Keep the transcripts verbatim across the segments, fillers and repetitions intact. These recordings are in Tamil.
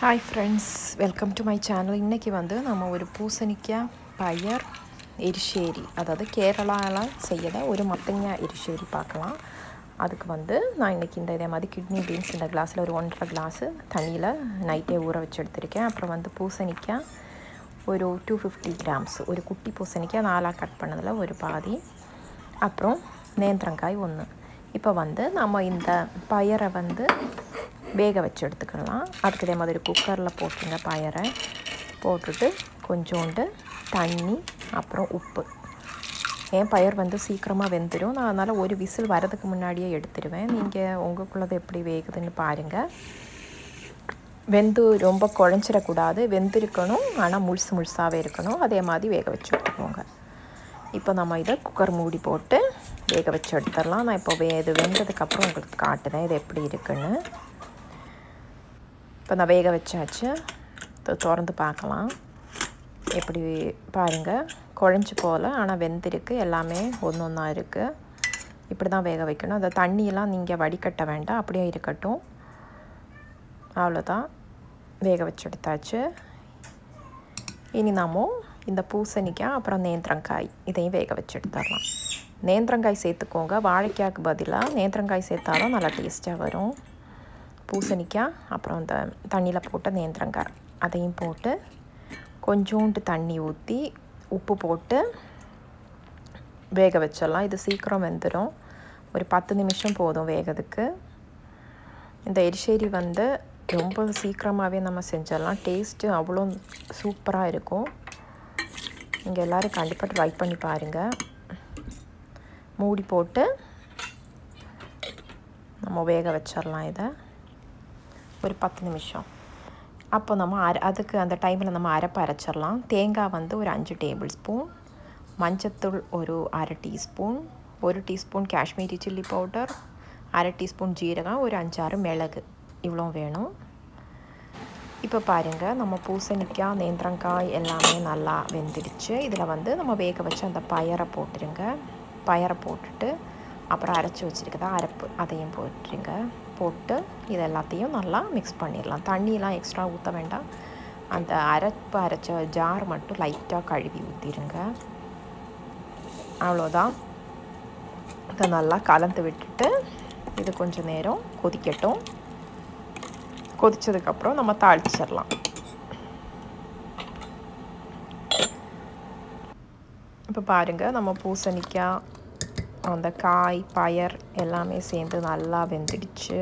Hi friends, welcome to my channel. இன்னைக்கு வந்து நம்ம ஒரு பூசணிக்காய் பயர் எரிசேரி அதாவது கேரளால செய்யற ஒரு மத்தங்க எரிசேரி பார்க்கலாம். அதுக்கு வந்து நான் இன்னைக்கு இந்த இதே மாதிரி கிட்னி பீன்ஸ் இந்த கிளாஸ்ல ஒரு ஒன்றரை கிளாஸ் தண்ணியில நைட்டே ஊற வச்சு எடுத்துர்க்கேன். அப்புறம் வந்து பூசணிக்காய் ஒரு two hundred fifty grams ஒரு குட்டி பூசணிக்காய் நாலா கட் பண்ணதுல ஒரு பாதி. அப்புறம் நேந்திரங்காய் ஒன்று. இப்போ வந்து நம்ம இந்த பயரை வந்து வேக வச்சு எடுத்துக்கலாம். அதுக்கு இதே மாதிரி குக்கரில் போட்டுருங்க. பயரை போட்டுட்டு கொஞ்சோண்டு தண்ணி அப்புறம் உப்பு. ஏன் பயர் வந்து சீக்கிரமாக வெந்துடும், நான் அதனால் ஒரு விசில் வரதுக்கு முன்னாடியே எடுத்துடுவேன். நீங்கள் உங்களுக்குள்ளது எப்படி வேகுதுன்னு பாருங்கள். வெந்து ரொம்ப குழஞ்சிடக்கூடாது, வெந்திருக்கணும், ஆனால் முழுசு முழுசாகவே இருக்கணும். அதே மாதிரி வேக வச்சு எடுத்துக்கோங்க. இப்போ நம்ம இதை குக்கர் மூடி போட்டு வேக வச்சு எடுத்துடலாம். நான் இப்போ வே இது வெந்ததுக்கப்புறம் உங்களுக்கு காட்டுறேன் இது எப்படி இருக்குன்னு. இப்போ நான் வேக வச்சாச்சு, திறந்து பார்க்கலாம். எப்படி பாருங்கள், குழஞ்சி போல் ஆனால் வெந்திருக்கு, எல்லாமே ஒன்று ஒன்றா இருக்குது. இப்படி தான் வேக வைக்கணும். அந்த தண்ணியெல்லாம் நீங்கள் வடிகட்ட வேண்டாம், அப்படியே இருக்கட்டும். அவ்வளோதான், வேக வச்சு எடுத்தாச்சு. இனி நாம இந்த பூசணிக்காய் அப்புறம் நேந்திரங்காய் இதையும் வேக வச்சு எடுத்துடலாம். நேந்திரங்காய் சேர்த்துக்கோங்க, வாழைக்காய்க்கு பதிலாக நேந்திரங்காய் சேர்த்தாலும் நல்லா டேஸ்ட்டாக வரும். பூசணிக்காய் அப்புறம் இந்த தண்ணியில் போட்ட நேந்திரங்காய் அதையும் போட்டு கொஞ்சோண்டு தண்ணி ஊற்றி உப்பு போட்டு வேக வச்சிடலாம். இது சீக்கிரம் வெந்துடும், ஒரு பத்து நிமிஷம் போதும் வேகிறதுக்கு. இந்த எரிசேரி வந்து ரொம்ப சீக்கிரமாகவே நம்ம செஞ்சிடலாம். டேஸ்ட்டு அவ்வளோ சூப்பராக இருக்கும். நீங்கள் எல்லோரும் கண்டிப்பாக ட்ரை பண்ணி பாருங்கள். மூடி போட்டு நம்ம வேக வச்சிடலாம் இதை ஒரு பத்து நிமிஷம். அப்போ நம்ம அரை அதுக்கு அந்த டைமில் நம்ம அரைப்பு அரைச்சிடலாம். தேங்காய் வந்து ஒரு அஞ்சு டேபிள் ஸ்பூன், மஞ்சத்தூள் ஒரு அரை டீஸ்பூன், ஒரு டீஸ்பூன் காஷ்மீரி சில்லி பவுடர், அரை டீஸ்பூன் ஜீரகம், ஒரு அஞ்சாறு மிளகு, இவ்வளோ வேணும். இப்போ பாருங்கள், நம்ம பூசணிக்காய் நேந்திரங்காய் எல்லாமே நல்லா வெந்துடுச்சு. இதில் வந்து நம்ம வேக வச்சு அந்த பயரை போட்டுருங்க. பயரை போட்டுட்டு அப்புறம் அரைச்சி வச்சுருக்கதா அரைப்பு அதையும் போட்டுருங்க. போட்டு இது எல்லாத்தையும் நல்லா மிக்ஸ் பண்ணிடலாம். தண்ணியெலாம் எக்ஸ்ட்ரா ஊற்ற வேண்டாம். அந்த அரைப்பு அரைச்ச ஜார் மட்டும் லைட்டாக கழுவி ஊற்றிடுங்க. அவ்வளோதான். இதை நல்லா கலந்து விட்டுட்டு இது கொஞ்சம் நேரம் கொதிக்கட்டும். கொதிச்சதுக்கப்புறம் நம்ம தாளிச்சிடலாம். இப்போ பாருங்கள், நம்ம பூசணிக்காய் அந்த காய் பயர் எல்லாமே சேர்ந்து நல்லா வெந்துடுச்சு.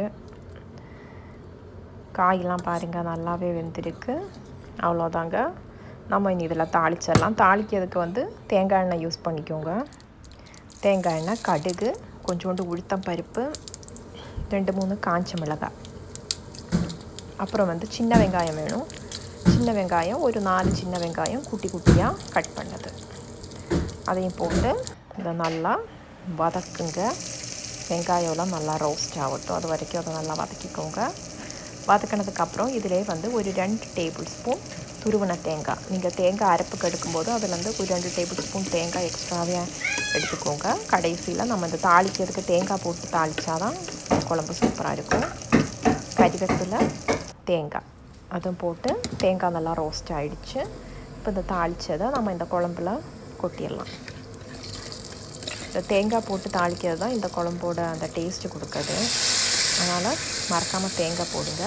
காயெல்லாம் பாருங்கள் நல்லாவே வெந்திருக்கு. அவ்வளோதாங்க, நம்ம இனி இதில் தாளிச்சிடலாம். தாளிக்கிறதுக்கு வந்து தேங்காய் எண்ணெய் யூஸ் பண்ணிக்கோங்க. தேங்காய் எண்ணெய், கடுகு, கொஞ்சோண்டு உளுத்தம் பருப்பு, ரெண்டு மூணு காஞ்ச மிளகாய், அப்புறம் வந்து சின்ன வெங்காயம் வேணும். சின்ன வெங்காயம் ஒரு நாலு சின்ன வெங்காயம் குட்டி குட்டியாக கட் பண்ணது, அதையும் போட்டு இதை நல்லா வதக்குங்க. வெங்காயம்லாம் நல்லா ரோஸ்ட் ஆகட்டும், அது வரைக்கும் அதை நல்லா வதக்கிக்கோங்க. வதக்கினதுக்கப்புறம் இதிலே வந்து ஒரு ரெண்டு டேபிள் ஸ்பூன் துருவின தேங்காய், நீங்கள் தேங்காய் அரைப்புக்கு எடுக்கும்போது அதிலேருந்து ஒரு ரெண்டு டேபிள் ஸ்பூன் தேங்காய் எக்ஸ்ட்ராவே எடுத்துக்கோங்க. கடைசியில் நம்ம இந்த தாளிக்கிறதுக்கு தேங்காய் போட்டு தாளித்தாதான் குழம்பு சூப்பராக இருக்கும். கறிவேப்பிலை, தேங்காய் அதுவும் போட்டு தேங்காய் நல்லா ரோஸ்ட் ஆகிடுச்சு. இப்போ இந்த தாளித்ததை நம்ம இந்த குழம்புல கொட்டிடலாம். இந்த தேங்காய் போட்டு தாளிக்கிறது தான் இந்த குழம்போட அந்த டேஸ்ட்டு கொடுக்குது. அதனால் மறக்காமல் தேங்காய் போடுங்க.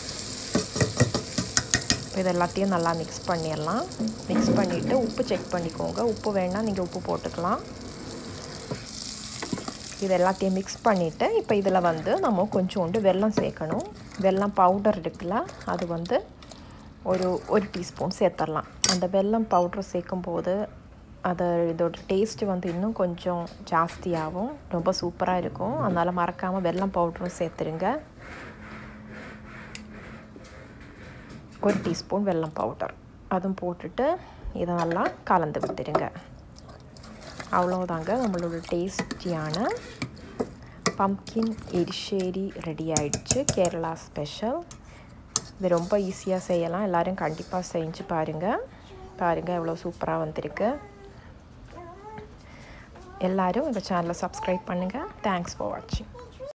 இது எல்லாத்தையும் நல்லா மிக்ஸ் பண்ணிடலாம். மிக்ஸ் பண்ணிவிட்டு உப்பு செக் பண்ணிக்கோங்க. உப்பு வேணால் நீங்கள் உப்பு போட்டுக்கலாம். இது எல்லாத்தையும் மிக்ஸ் பண்ணிவிட்டு இப்போ இதில் வந்து நம்ம கொஞ்சோண்டு வெல்லம் சேர்க்கணும். வெல்லம் பவுடர் இருக்குல்ல, அது வந்து ஒரு ஒரு டீஸ்பூன் சேர்த்துடலாம். அந்த வெல்லம் பவுட்ரு சேர்க்கும்போது அது இதோட டேஸ்ட்டு வந்து இன்னும் கொஞ்சம் ஜாஸ்தியாகும், ரொம்ப சூப்பராக இருக்கும். அதனால் மறக்காமல் வெல்லம் பவுடரும் சேர்த்துருங்க. ஒரு டீஸ்பூன் வெல்லம் பவுடர் அதுவும் போட்டுட்டு இதை நல்லா கலந்து விட்டுருங்க. அவ்வளோதாங்க, நம்மளோட டேஸ்டியான பம்ப்கின் எரிசேரி ரெடி ஆகிடுச்சு. கேரளா ஸ்பெஷல். இது ரொம்ப ஈஸியாக செய்யலாம். எல்லோரும் கண்டிப்பாக செஞ்சு பாருங்கள். பாருங்கள் எவ்வளோ சூப்பராக வந்திருக்கு. எல்லாரும் இந்த சேனலை சப்ஸ்கிரைப் பண்ணுங்கள். தேங்க்ஸ் ஃபார் வாட்சிங்.